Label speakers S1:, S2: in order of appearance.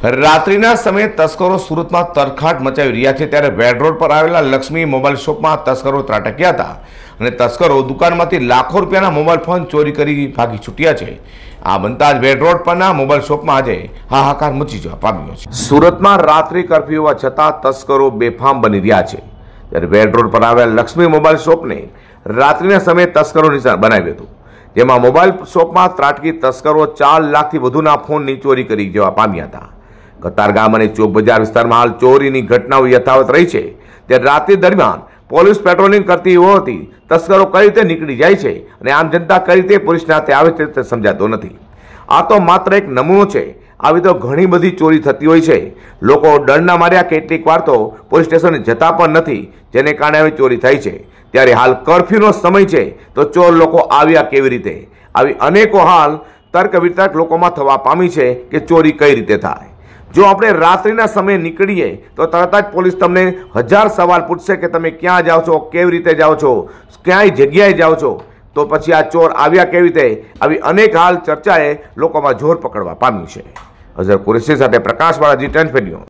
S1: રાત્રિના સમયે તસ્કરો સુરતમાં તરખાટ મચાવી રહ્યા છે ત્યારે વેડ રોડ પર આવેલા લક્ષ્મી મોબાઈલ શોપમાં તસ્કરો ત્રાટક્યા હતા અને તસ્કરો દુકાનમાંથી લાખો રૂપિયાના મોબાઈલ ફોન ચોરી કરી ભાગી છૂટ્યા છે। આ બનતા જ વેડ રોડ પરના મોબાઈલ શોપમાં આજે હાહાકાર મચી જવા પામ્યો છે। સુરતમાં રાત્રિ કર્ફ્યુ હોવા છતાં તસ્કરો બેફામ બની રહ્યા છે ત્યારે વેડ રોડ પર આવેલા લક્ષ્મી મોબાઈલ શોપને રાત્રિના સમયે તસ્કરો નિશાન બનાવ્યું હતું, જેમાં મોબાઈલ શોપમાં ત્રાટકી તસ્કરો 4 લાખથી વધુના ફોનની ચોરી કરી જવા પામ્યા હતા। કતારગામ અને ચોક બજાર વિસ્તારમાં હાલ ચોરીની ઘટનાઓ યથાવત રહી છે ત્યારે રાત્રિ દરમિયાન પોલીસ પેટ્રોલિંગ કરતી હોવાથી તસ્કરો કઈ રીતે નીકળી જાય છે અને આમ જનતા કઈ રીતે પોલીસને હાથે આવે છે તે સમજાતો નથી। આ તો માત્ર એક નમૂનો છે, આવી તો ઘણી બધી ચોરી થતી હોય છે। લોકો ડરના માર્યા કેટલીક વાર તો પોલીસ સ્ટેશને જતા પણ નથી, જેને કારણે આવી ચોરી થાય છે। ત્યારે હાલ કર્ફ્યુનો સમય છે તો ચોર લોકો આવ્યા કેવી રીતે, આવી અનેકો હાલ તર્ક વિતર્ક લોકોમાં થવા પામી છે કે ચોરી કઈ રીતે થાય। જો આપણે રાત્રિના સમયે નીકળીએ તો તરત જ પોલીસ તમને 1000 સવાલ પૂછશે કે તમે ક્યાં જાઓ છો, કેવી રીતે જાઓ છો, ક્યાંય જગ્યાએ જાઓ છો, તો પછી આ ચોર આવ્યા કેવી રીતે, આવી અનેક હાલ ચર્ચાએ લોકોમાં જોર પકડવા પામી છે। અઝર કુરેશી સાથે પ્રકાશ બાલાજી, 10 ન્યૂઝ।